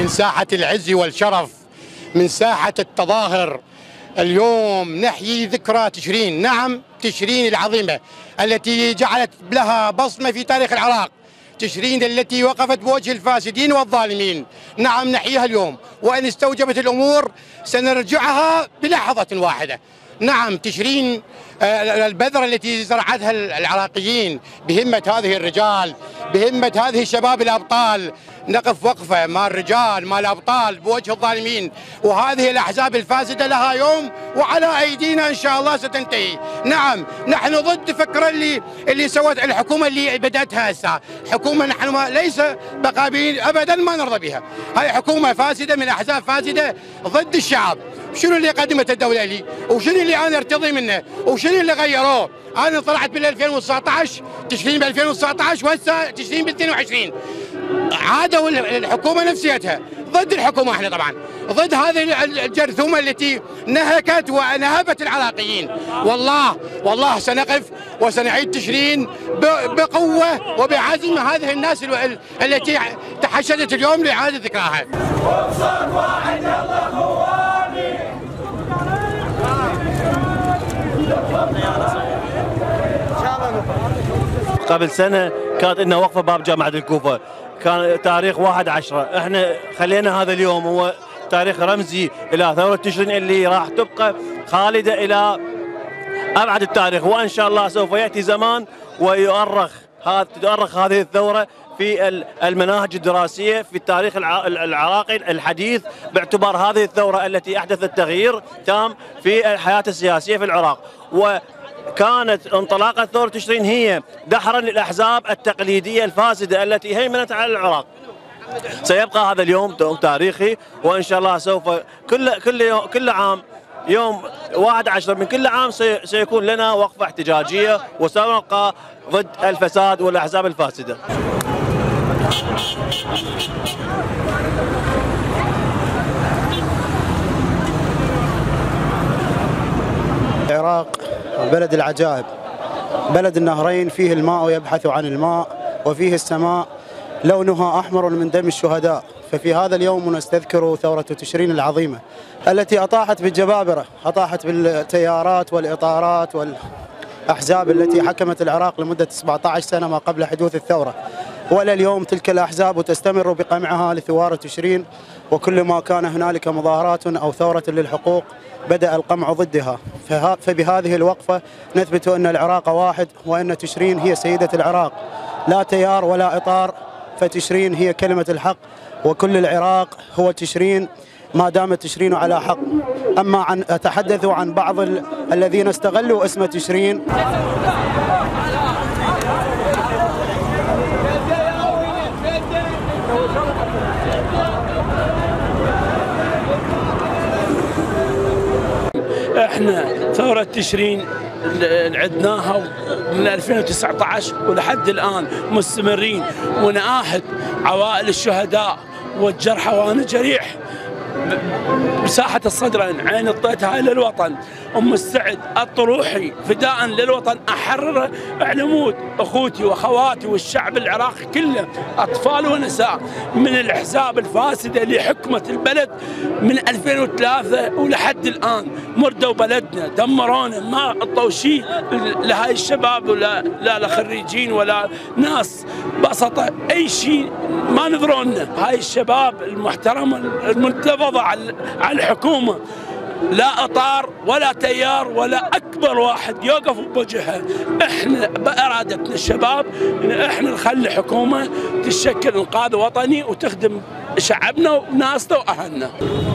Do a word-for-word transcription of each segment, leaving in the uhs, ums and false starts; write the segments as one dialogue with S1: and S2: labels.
S1: من ساحة العز والشرف، من ساحة التظاهر. اليوم نحيي ذكرى تشرين، نعم تشرين العظيمة التي جعلت لها بصمة في تاريخ العراق، تشرين التي وقفت بوجه الفاسدين والظالمين. نعم نحييها اليوم، وإن استوجبت الأمور سنرجعها بلحظة واحدة. نعم تشرين البذرة التي زرعتها العراقيين بهمة هذه الرجال، بهمة هذه الشباب الأبطال، نقف وقفة مع الرجال مع الأبطال بوجه الظالمين. وهذه الأحزاب الفاسدة لها يوم وعلى أيدينا إن شاء الله ستنتهي. نعم نحن ضد فكرة اللي اللي سوت الحكومة اللي بدأتها هسه، حكومة نحن ما ليس بقابلين أبدا، ما نرضى بها. هاي حكومة فاسدة من أحزاب فاسدة ضد الشعب. شنو اللي قدمت الدولة لي؟ وشنو اللي أنا ارتضي منه؟ وشنو اللي غيروه؟ أنا طلعت بال ألفين وتسعطعش تشرين ب ألفين وتسعطعش وهسه تشرين ب اثنين وعشرين. عادوا الحكومة نفسيتها ضد الحكومة، احنا طبعا ضد هذه الجرثومة التي نهكت ونهبت العراقيين. والله والله سنقف وسنعيد تشرين بقوة وبعزم هذه الناس التي تحشدت اليوم لإعادة ذكراها.
S2: قبل سنة كانت لنا وقفة باب جامعة الكوفة، كان تاريخ واحد عشرة، احنا خلينا هذا اليوم هو تاريخ رمزي إلى ثورة تشرين اللي راح تبقى خالدة إلى أبعد التاريخ. وإن شاء الله سوف يأتي زمان ويؤرخ هذا تؤرخ هذه الثورة في المناهج الدراسية في التاريخ العراقي الحديث، باعتبار هذه الثورة التي أحدثت تغيير تام في الحياة السياسية في العراق. وكانت انطلاقة ثورة تشرين هي دحرا للأحزاب التقليدية الفاسدة التي هيمنت على العراق. سيبقى هذا اليوم تاريخي، وإن شاء الله سوف كل كل يوم كل عام يوم واحد عشر من كل عام سيكون لنا وقفة احتجاجية وسنبقى ضد الفساد والأحزاب الفاسدة.
S3: العراق بلد العجائب، بلد النهرين، فيه الماء يبحث عن الماء، وفيه السماء لونها أحمر من دم الشهداء. ففي هذا اليوم نستذكر ثورة تشرين العظيمة التي أطاحت بالجبابرة، أطاحت بالتيارات والإطارات والأحزاب التي حكمت العراق لمدة سبعة عشر سنة ما قبل حدوث الثورة. وإلى اليوم تلك الأحزاب تستمر بقمعها لثوار تشرين، وكل ما كان هنالك مظاهرات أو ثورة للحقوق بدأ القمع ضدها. فبهذه الوقفة نثبت أن العراق واحد، وأن تشرين هي سيدة العراق، لا تيار ولا إطار، فتشرين هي كلمة الحق، وكل العراق هو تشرين ما دام تشرين على حق. أما عن أتحدث عن بعض ال... الذين استغلوا اسم تشرين.
S4: احنا ثورة تشرين عدناها من ألفين وتسعة عشر ولحد الآن مستمرين، ونآهد عوائل الشهداء والجرحى، وأنا جريح بساحة الصدرين، عين اعطيتها إلى الوطن ومستعد أعطي روحي فداء للوطن أحرره. اعلموا أخوتي وأخواتي والشعب العراقي كله، أطفال ونساء، من الأحزاب الفاسدة اللي حكمت البلد من ألفين وثلاثة ولحد الآن. مردوا بلدنا، دمرونا، ما عطوا شيء لهاي الشباب ولا لا لخريجين ولا ناس بسطة، أي شيء ما نذرونا. هاي الشباب المحترمة المنتفضة على الحكومة، لا اطار ولا تيار ولا اكبر واحد يوقف بوجهها. احنا بارادتنا الشباب ان احنا نخلي حكومه تشكل انقاذ وطني وتخدم شعبنا وناسنا واهلنا.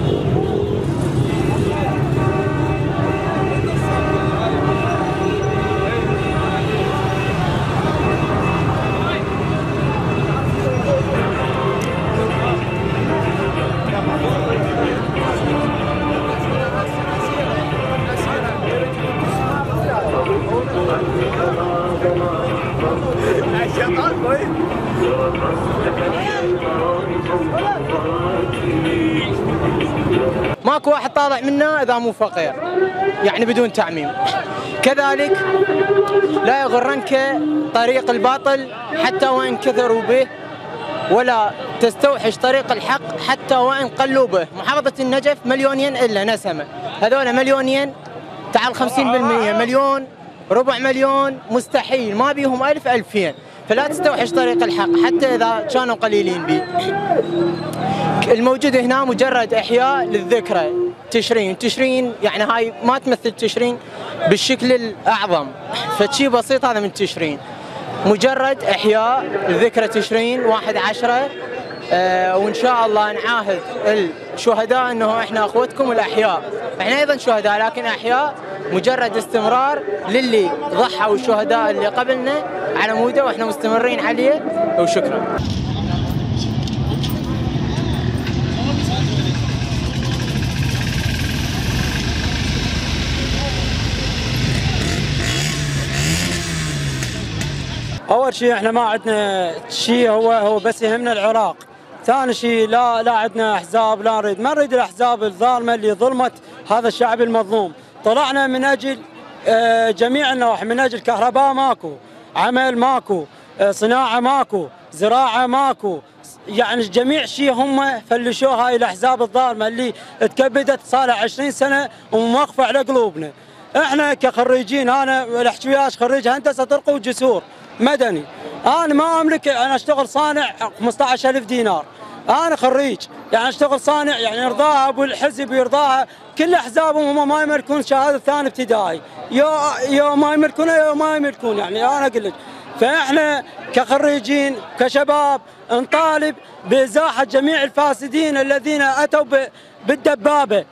S5: ماكو واحد طالع منا اذا مو فقير، يعني بدون تعميم. كذلك لا يغرنك طريق الباطل حتى وان كثروا به، ولا تستوحش طريق الحق حتى وإن قلوا به. محافظة النجف مليونين إلا نسمة، هذول مليونين تعال خمسين بالمئة، مليون ربع مليون مستحيل، ما بيهم ألف ألفين، فلا تستوحش طريق الحق حتى إذا كانوا قليلين بي. الموجود هنا مجرد إحياء للذكرى تشرين، تشرين يعني هاي ما تمثل تشرين بالشكل الأعظم، فشي بسيط هذا من تشرين، مجرد إحياء لذكرى تشرين واحد عشرة. آه وإن شاء الله نعاهد الشهداء أنه إحنا أخوتكم الأحياء، إحنا أيضا شهداء لكن أحياء، مجرد استمرار للي ضحوا الشهداء اللي قبلنا على موده وإحنا مستمرين عليه، وشكرا.
S6: أول شيء احنا ما عندنا شيء، هو هو بس يهمنا العراق. ثاني شيء لا لا عندنا احزاب، لا نريد ما نريد الاحزاب الظالمه اللي ظلمت هذا الشعب المظلوم. طلعنا من اجل جميع النواحي، من اجل كهرباء ماكو، عمل ماكو، صناعه ماكو، زراعه ماكو، يعني جميع شيء هم فلشوه هاي الاحزاب الظالمه اللي تكبدت صالح عشرين سنه وموقفه على قلوبنا. احنا كخريجين، انا احكي وياك خريج هندسه طرق وجسور مدني، انا ما املك، انا اشتغل صانع خمسة عشر ألف دينار، انا خريج يعني اشتغل صانع، يعني يرضاها ابو الحزب يرضاها كل احزابهم، هم ما يملكون شهاده ثاني ابتدائي، يا يا ما يملكونها يا ما يملكون، يعني انا اقول لك. فاحنا كخريجين كشباب نطالب بازاحه جميع الفاسدين الذين اتوا بالدبابه.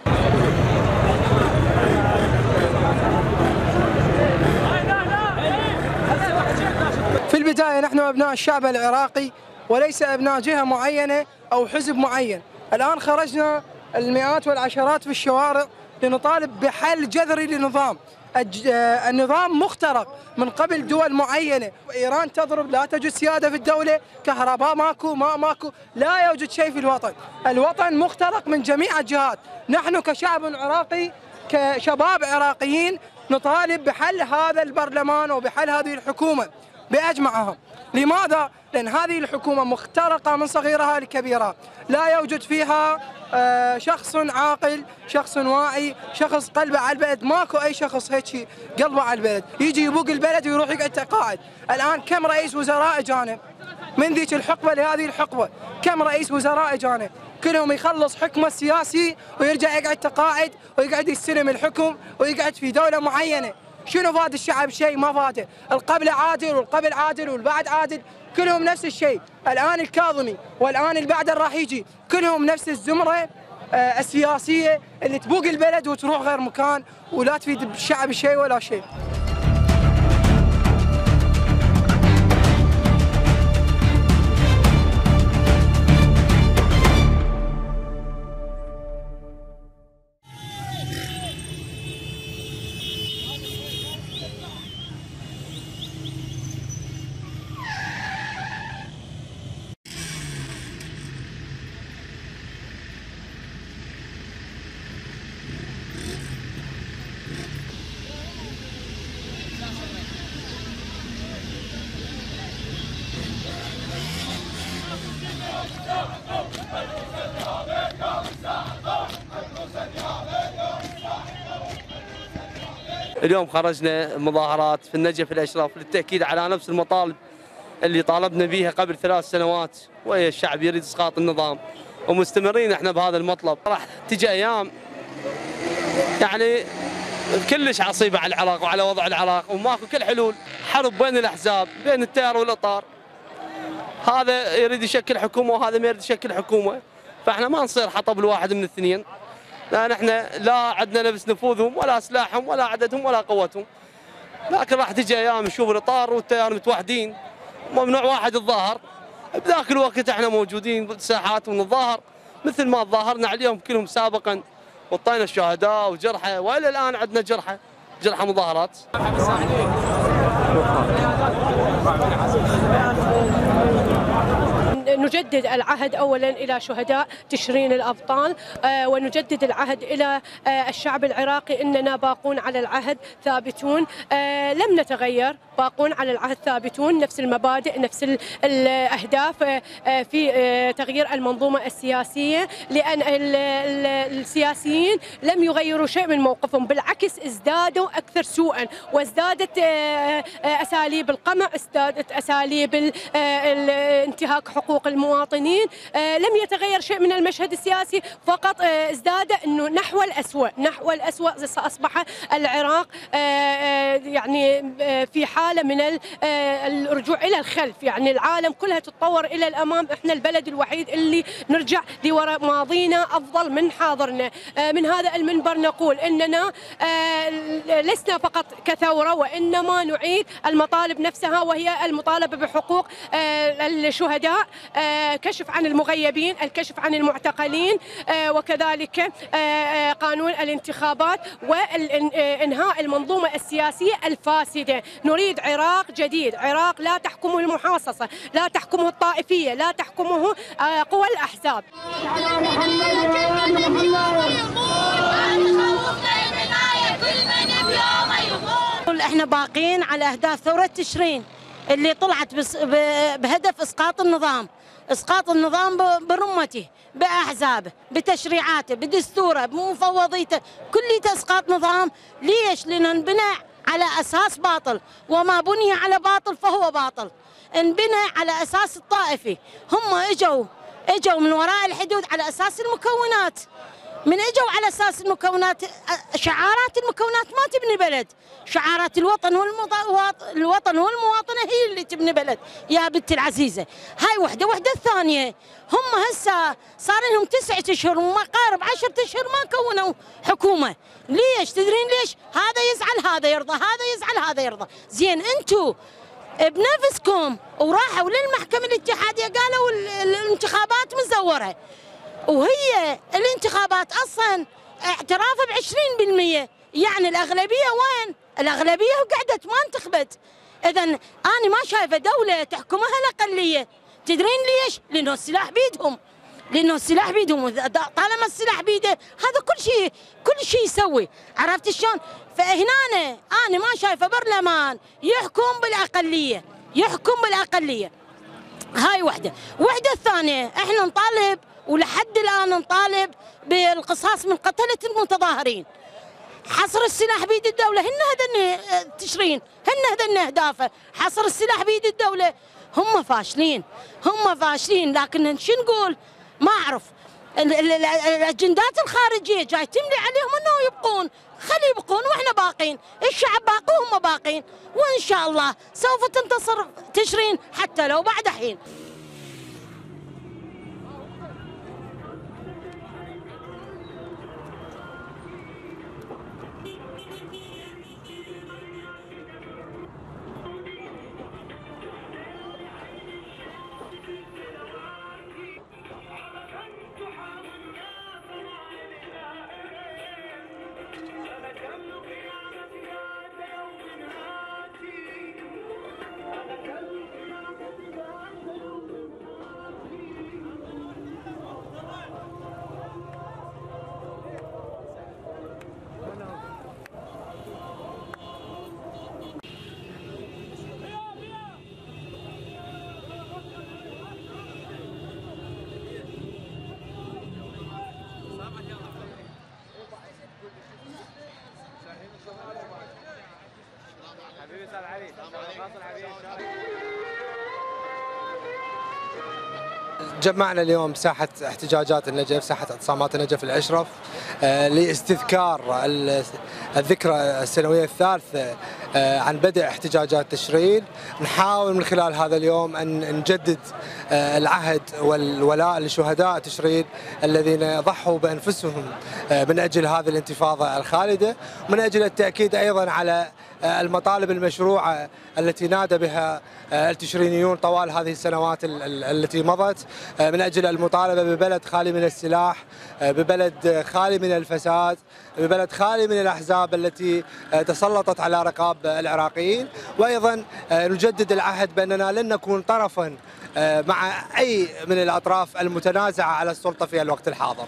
S7: في البداية نحن أبناء الشعب العراقي وليس أبناء جهة معينة أو حزب معين. الآن خرجنا المئات والعشرات في الشوارع لنطالب بحل جذري لنظام. النظام مخترق من قبل دول معينة، إيران تضرب، لا توجد سيادة في الدولة، كهرباء ماكو، ماء ماكو، لا يوجد شيء في الوطن. الوطن مخترق من جميع الجهات. نحن كشعب عراقي كشباب عراقيين نطالب بحل هذا البرلمان وبحل هذه الحكومة بأجمعهم. لماذا؟ لأن هذه الحكومة مخترقة من صغيرها لكبيرها، لا يوجد فيها شخص عاقل، شخص واعي، شخص قلبه على البلد. ماكو أي شخص هيك قلبه على البلد يجي يبوق البلد ويروح يقعد تقاعد. الآن كم رئيس وزراء أجانب من ذيك الحقبة لهذه الحقبة؟ كم رئيس وزراء أجانب؟ كلهم يخلص حكمه السياسي ويرجع يقعد تقاعد ويقعد يستلم الحكم ويقعد في دولة معينة. شنو فاد الشعب؟ شيء ما فاته. القبل عادل والقبل عادل والبعد عادل، كلهم نفس الشيء. الآن الكاظمي والآن البعد راح يجي، كلهم نفس الزمرة آه السياسية اللي تبوق البلد وتروح غير مكان ولا تفيد الشعب شيء ولا شيء.
S8: اليوم خرجنا مظاهرات في النجف الأشرف للتأكيد على نفس المطالب اللي طالبنا بها قبل ثلاث سنوات، وهي الشعب يريد إسقاط النظام، ومستمرين احنا بهذا المطلب. راح تجي أيام يعني كلش عصيبة على العراق وعلى وضع العراق، وماكو كل حلول، حرب بين الأحزاب، بين التيار والإطار. هذا يريد يشكل حكومة وهذا ما يريد يشكل حكومة، فاحنا ما نصير حطب الواحد من الاثنين، لأن احنا لا عندنا نفس نفوذهم ولا سلاحهم ولا عددهم ولا قوتهم. لكن راح تجي ايام نشوف الاطار والتيار متوحدين، ممنوع واحد يتظاهر. بذاك الوقت احنا موجودين بالساحات ونتظاهر مثل ما تظاهرنا اليوم كلهم سابقا، وطينا الشهداء وجرحى، والى الان عندنا جرحى جرحى مظاهرات.
S9: نجدد العهد أولا إلى شهداء تشرين الأبطال، ونجدد العهد إلى الشعب العراقي أننا باقون على العهد ثابتون، لم نتغير، باقون على العهد ثابتون، نفس المبادئ نفس الأهداف في تغيير المنظومة السياسية، لأن السياسيين لم يغيروا شيء من موقفهم، بالعكس ازدادوا أكثر سوءا، وازدادت أساليب القمع، ازدادت أساليب انتهاك حقوق المواطنين. لم يتغير شيء من المشهد السياسي، فقط ازداد أنه نحو الأسوأ، نحو الأسوأ. أصبح العراق يعني في حالة من الرجوع إلى الخلف، يعني العالم كلها تتطور إلى الأمام، إحنا البلد الوحيد اللي نرجع لوراء، ماضينا أفضل من حاضرنا. من هذا المنبر نقول إننا لسنا فقط كثورة، وإنما نعيد المطالب نفسها، وهي المطالبة بحقوق الشهداء، كشف عن المغيبين، الكشف عن المعتقلين، وكذلك قانون الانتخابات وإنهاء المنظومة السياسية الفاسدة. نريد عراق جديد، عراق لا تحكمه المحاصصة، لا تحكمه الطائفية، لا تحكمه قوى الأحزاب.
S10: احنا باقين على اهداف ثورة تشرين اللي طلعت بهدف اسقاط النظام، اسقاط النظام برمته، باحزابه، بتشريعاته، بدستوره، بمفوضيته، كل اسقاط نظام. ليش؟ لانه انبنى على اساس باطل، وما بني على باطل فهو باطل. انبنى على اساس الطائفي، هم اجوا اجوا من وراء الحدود على اساس المكونات، من اجوا على اساس المكونات، شعارات المكونات ما تبني بلد، شعارات الوطن والمواطن الوطن والمواطنه هي اللي تبني بلد يا بنتي العزيزه. هاي وحده، وحده الثانيه هم هسه صار لهم تسعة اشهر وما قارب عشرة اشهر ما كونوا حكومه. ليش؟ تدرين ليش؟ هذا يزعل هذا يرضى، هذا يزعل هذا يرضى. زين انتم بنفسكم وراحوا للمحكمه الاتحاديه قالوا الانتخابات مزوره، وهي الانتخابات اصلا اعترافها ب عشرين بالمئة، يعني الاغلبيه وين؟ الاغلبيه قعدت ما انتخبت. اذا انا ما شايفه دوله تحكمها الاقليه. تدرين ليش؟ لانه السلاح بيدهم، لانه السلاح بيدهم، طالما السلاح بيده هذا كل شيء كل شيء يسوي. عرفت شلون؟ فهنا انا ما شايفه برلمان يحكم بالاقليه، يحكم بالاقليه. هاي وحده، وحده الثانيه احنا نطالب ولحد الان نطالب بالقصاص من قتله المتظاهرين. حصر السلاح بيد الدوله، هن هذن تشرين، هن هذن اهدافه، حصر السلاح بيد الدوله. هم فاشلين، هم فاشلين، لكن شو نقول؟ ما اعرف. الاجندات الخارجيه جاي تملي عليهم انه يبقون، خلي يبقون واحنا باقين، الشعب باقي وهم باقين، وان شاء الله سوف تنتصر تشرين حتى لو بعد حين.
S11: جمعنا اليوم ساحة احتجاجات النجف، ساحة اعتصامات النجف الأشرف لاستذكار الذكرى السنوية الثالثة عن بدء احتجاجات تشرين. نحاول من خلال هذا اليوم أن نجدد العهد والولاء لشهداء تشرين الذين ضحوا بأنفسهم من أجل هذه الانتفاضة الخالدة، ومن أجل التأكيد أيضا على المطالب المشروعة التي نادى بها التشرينيون طوال هذه السنوات التي مضت، من أجل المطالبة ببلد خالي من السلاح، ببلد خالي من الفساد، ببلد خالي من الأحزاب التي تسلطت على رقاب العراقيين. وأيضا نجدد العهد بأننا لن نكون طرفا مع أي من الأطراف المتنازعة على السلطة في الوقت الحاضر.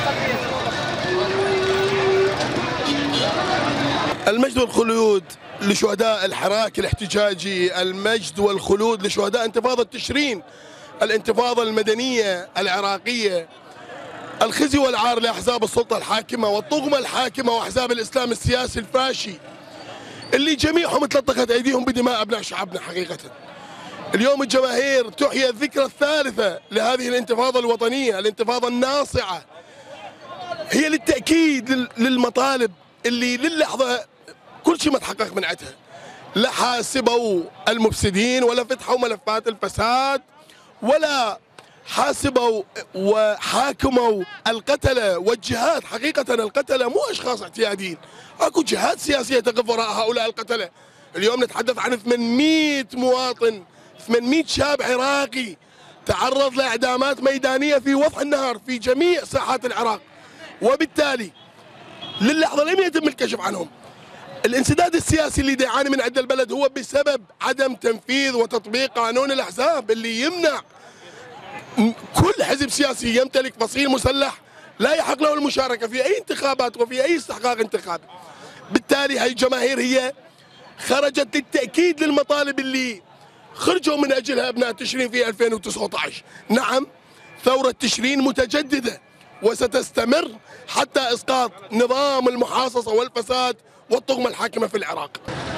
S12: المجد والخلود لشهداء الحراك الاحتجاجي، المجد والخلود لشهداء انتفاضة تشرين، الانتفاضة المدنية العراقية. الخزي والعار لأحزاب السلطة الحاكمة والطغمة الحاكمة وأحزاب الإسلام السياسي الفاشي اللي جميعهم اتلطخت أيديهم بدماء أبناء شعبنا. حقيقة اليوم الجماهير تحيي الذكرى الثالثة لهذه الانتفاضة الوطنية، الانتفاضة الناصعة، هي للتأكيد للمطالب اللي للحظة كل شيء ما تحقق من عندها. لا حاسبوا المفسدين ولا فتحوا ملفات الفساد ولا حاسبوا وحاكموا القتلة والجهات. حقيقة القتلة مو أشخاص اعتياديين، اكو جهات سياسية تقف وراء هؤلاء القتلة. اليوم نتحدث عن ثمانمئة مواطن، ثمانمئة شاب عراقي تعرض لإعدامات ميدانية في وضح النهار في جميع ساحات العراق، وبالتالي للحظة لم يتم الكشف عنهم. الانسداد السياسي اللي يعاني من عند البلد هو بسبب عدم تنفيذ وتطبيق قانون الأحزاب اللي يمنع كل حزب سياسي يمتلك فصيل مسلح لا يحق له المشاركة في أي انتخابات وفي أي استحقاق انتخابي. بالتالي هاي الجماهير هي خرجت للتأكيد للمطالب اللي خرجوا من أجلها أبناء تشرين في ألفين وتسعة عشر. نعم، ثورة تشرين متجددة وستستمر حتى إسقاط نظام المحاصصة والفساد والطغمة الحاكمة في العراق.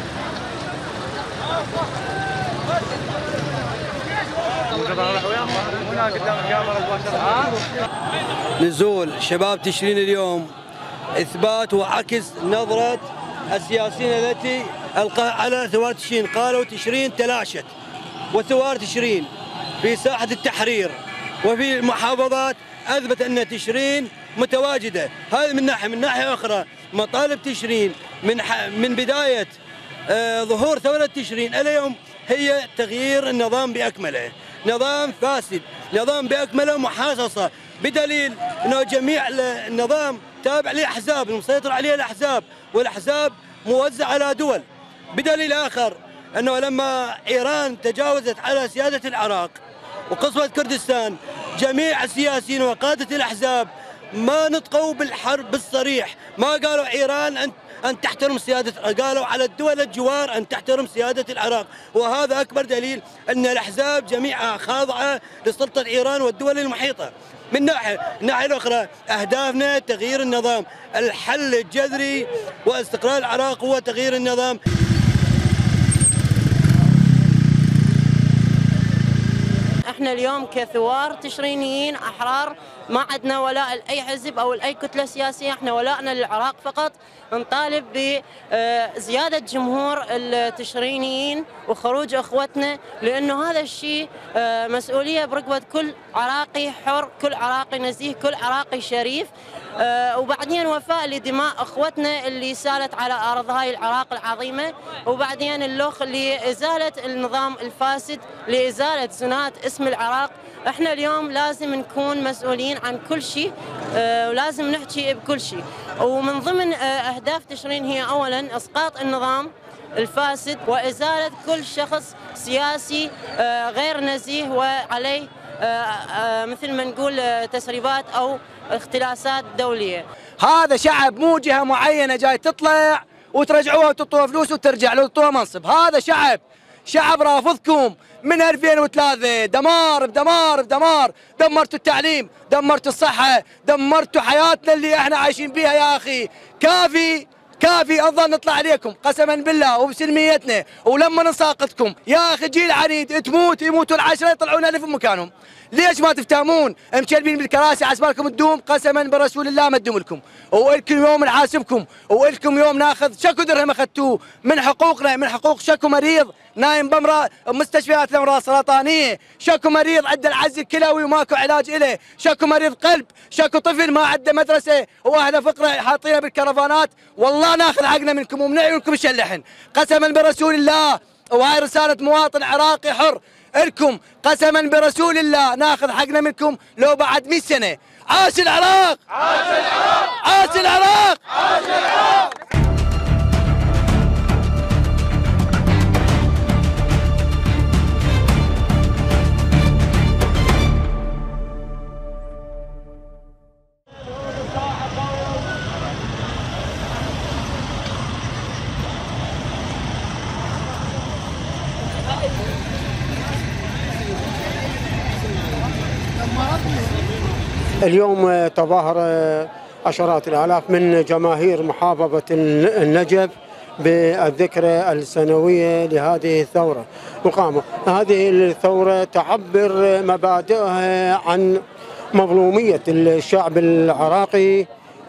S13: نزول شباب تشرين اليوم إثبات وعكس نظرة السياسيين التي على ثوار تشرين. قالوا تشرين تلاشت، وثوار تشرين في ساحة التحرير وفي المحافظات أثبت أن تشرين متواجدة. هذا من ناحية. من ناحية أخرى مطالب تشرين من من بداية آه ظهور ثورة تشرين إلى اليوم هي تغيير النظام بأكمله. نظام فاسد، نظام بأكمله محاصصة، بدليل أنه جميع النظام تابع لأحزاب المسيطر عليه الأحزاب، والأحزاب موزعة على دول. بدليل آخر أنه لما إيران تجاوزت على سيادة العراق وقصوى كردستان، جميع السياسيين وقادة الأحزاب ما نطقوا بالحرب بالصريح، ما قالوا إيران أن أن تحترم سيادة، قالوا على الدول الجوار أن تحترم سيادة العراق. وهذا أكبر دليل أن الأحزاب جميعها خاضعة لسلطة إيران والدول المحيطة. من ناحية الناحية الأخرى أهدافنا تغيير النظام، الحل الجذري واستقرار العراق هو تغيير النظام.
S10: احنا اليوم كثوار تشرينيين احرار ما عندنا ولاء لاي حزب او لاي كتله سياسيه، احنا ولائنا للعراق فقط. نطالب بزياده جمهور التشرينيين وخروج اخوتنا، لانه هذا الشيء مسؤوليه برقبه كل عراقي حر، كل عراقي نزيه، كل عراقي شريف. وبعدين وفاء لدماء اخوتنا اللي سالت على ارض هاي العراق العظيمه، وبعدين اللوخ لازاله النظام الفاسد، لازاله زنات اسم العراق. احنا اليوم لازم نكون مسؤولين عن كل شيء، ولازم نحكي بكل شيء. ومن ضمن اهداف تشرين هي اولا اسقاط النظام الفاسد وازاله كل شخص سياسي غير نزيه وعليه مثل ما نقول تسريبات او اختلاسات دوليه.
S14: هذا شعب مو جهه معينه جاي تطلع وترجعوها وتعطوها فلوس وترجع له وتعطوها منصب. هذا شعب شعب رافضكم من ألفين وثلاثة. دمار بدمار بدمار، دمرتوا التعليم، دمرتوا الصحه، دمرتوا حياتنا اللي احنا عايشين بيها. يا اخي كافي كافي، أفضل نطلع عليكم قسما بالله وبسلميتنا، ولما نساقطكم يا اخي جيل عنيد تموت يموتوا العشره يطلعون الف مكانهم. ليش ما تفتهمون؟ مشلبين بالكراسي عسبالكم تدوم، قسما برسول الله ما تدوم لكم، والكم يوم نحاسبكم، والكم يوم ناخذ شكو درهم اخذتوه من حقوقنا، من حقوق شكو مريض نايم بمرا مستشفيات الامراض السرطانيه، شكو مريض عنده العز الكلوي وماكو علاج له، شكو مريض قلب، شكو طفل ما عنده مدرسه واهله فقره حاطينه بالكرفانات. والله ناخذ حقنا منكم ومن عيونكم الشلحن قسما برسول الله. وهاي رساله مواطن عراقي حر، لكم قسما برسول الله ناخذ حقنا منكم لو بعد مئة سنة. عاش العراق! عاش العراق! عاش العراق! عاش العراق!
S15: اليوم تظاهر عشرات الآلاف من جماهير محافظة النجف بالذكرى السنوية لهذه الثورة. وقاموا هذه الثورة تعبر مبادئها عن مظلومية الشعب العراقي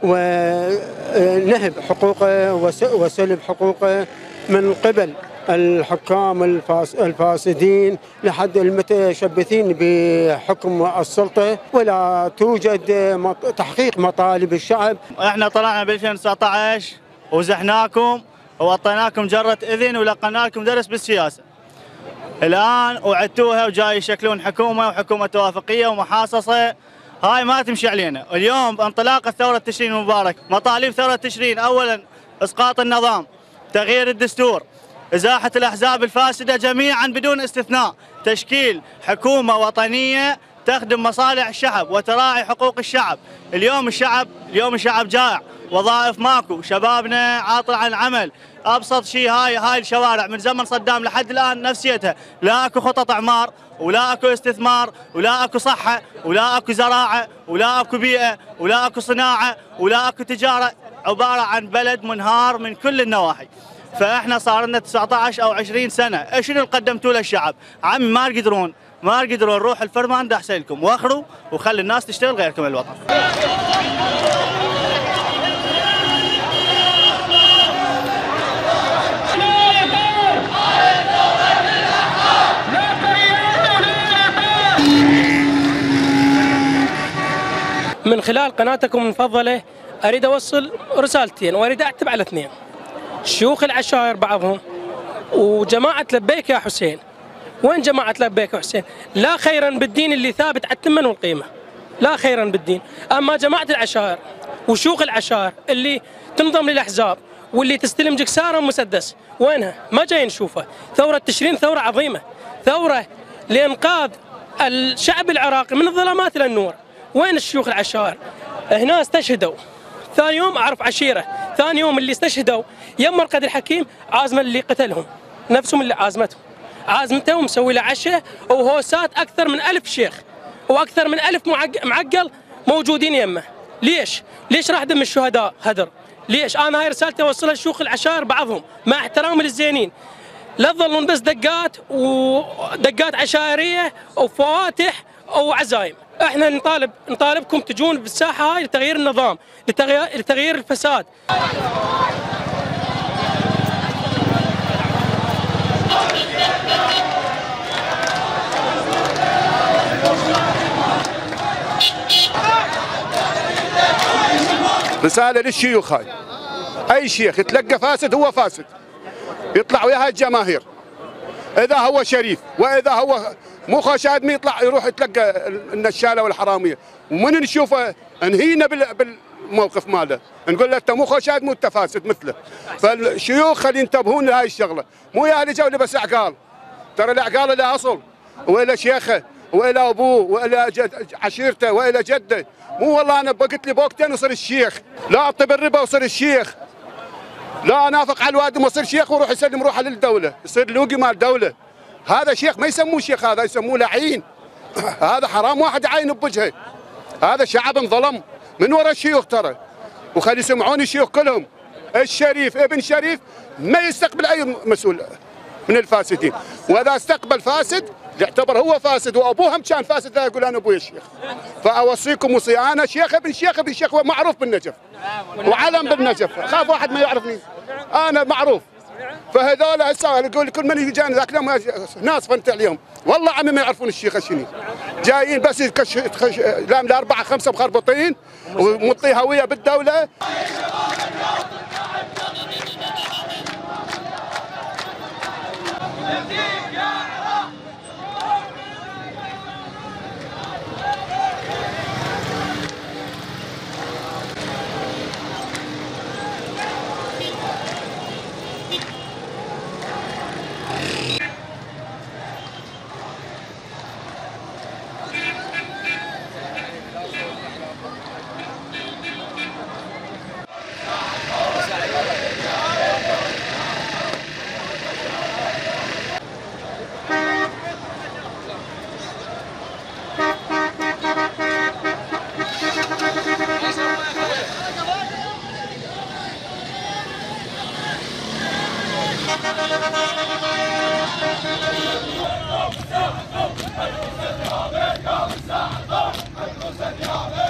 S15: ونهب حقوقه وسلب حقوقه من قبل الحكام الفاسدين لحد المتشبثين بحكم السلطة، ولا توجد تحقيق مطالب الشعب.
S16: احنا طلعنا ب ألفين وتسعة عشر وزحناكم وعطيناكم جرة اذن ولقنا لكم درس بالسياسة. الان وعدتوها وجاي يشكلون حكومة وحكومة توافقية ومحاصصة، هاي ما تمشي علينا. اليوم انطلاقة ثورة تشرين المبارك، مطالب ثورة تشرين اولا اسقاط النظام، تغيير الدستور، إزاحة الأحزاب الفاسدة جميعا بدون استثناء، تشكيل حكومة وطنية تخدم مصالح الشعب وتراعي حقوق الشعب. اليوم الشعب اليوم الشعب جائع، وظائف ماكو، شبابنا عاطل عن العمل. أبسط شيء هاي هاي الشوارع من زمن صدام لحد الآن نفسيتها، لا أكو خطط إعمار ولا أكو استثمار ولا أكو صحة ولا أكو زراعة ولا أكو بيئة ولا أكو صناعة ولا أكو تجارة، عبارة عن بلد منهار من كل النواحي. فاحنا صار لنا تسعة عشر او عشرين سنه، شنو اللي قدمتوا للشعب؟ عمي ما تقدرون ما تقدرون روح الفرمان ده احسن لكم، واخروا وخلي الناس تشتغل غيركم الوطن.
S17: من خلال قناتكم المفضله اريد اوصل رسالتين واريد اعتب على اثنين. شيوخ العشائر بعضهم وجماعة لبيك يا حسين. وين جماعة لبيك يا حسين؟ لا خيرا بالدين اللي ثابت على الثمن والقيمة، لا خيرا بالدين. أما جماعة العشائر وشيوخ العشائر اللي تنضم للأحزاب واللي تستلم جكسارة ومسدس، وينها؟ ما جاي نشوفها. ثورة تشرين ثورة عظيمة، ثورة لإنقاذ الشعب العراقي من الظلامات إلى النور. وين الشيوخ العشائر؟ هنا استشهدوا، ثاني يوم أعرف عشيرة، ثاني يوم اللي استشهدوا يم مرقد الحكيم عازمه اللي قتلهم، نفسهم اللي عازمتهم، عازمته ومسوي له عشاء وهوسات أكثر من ألف شيخ وأكثر من ألف معقل موجودين يمه. ليش؟ ليش راح دم الشهداء هدر؟ ليش؟ أنا هاي رسالتي أوصلها لشيوخ العشائر بعضهم مع احترامي للزينين، لا تظلون بس دقات ودقات عشائرية وفواتح وعزايم. احنا نطالب نطالبكم تجون بالساحه هاي لتغيير النظام، لتغيير لتغيير الفساد.
S18: رساله للشيوخ هاي، اي شيخ يتلقى فاسد هو فاسد، يطلع ويا هاي الجماهير. اذا هو شريف واذا هو مو خوش ادمي يطلع يروح يتلقى النشاله والحراميه، ومن نشوفه انهينا بالموقف ماله، نقول له انت مو خوش ادمي وانت فاسد مثله. فالشيوخ خلي ينتبهون لهاي الشغله، مو يا اللي جو بس عقال، ترى العقال له اصل والى شيخه والى ابوه والى عشيرته والى جده، مو والله انا بقيت لي بوقتين وصير الشيخ، لا اعطي بالربا وصير الشيخ، لا انافق على الوادم وصير شيخ ويروح يسلم روحه للدوله، يصير لوقي مال الدوله. هذا شيخ ما يسموه شيخ، هذا يسموه لعين. هذا حرام واحد عاين بوجهه. هذا شعب انظلم من وراء الشيوخ ترى، وخلي يسمعون الشيوخ كلهم. الشريف ابن شريف ما يستقبل اي مسؤول من الفاسدين، واذا استقبل فاسد يعتبر هو فاسد وابوه هم كان فاسد، لا يقول انا ابوي الشيخ. فاوصيكم وصيه، انا شيخ ابن شيخ ابن شيخ معروف بالنجف وعلم بالنجف، خاف واحد ما يعرفني، انا معروف. فهذول هسه يقول كل من يجي ذاك ناس فنت عليهم، والله عمي ما يعرفون الشيخ شنو، جايين بس يكش لام لاربعه خمسه مخربطين ومطي هويه بالدوله.
S19: حسن يا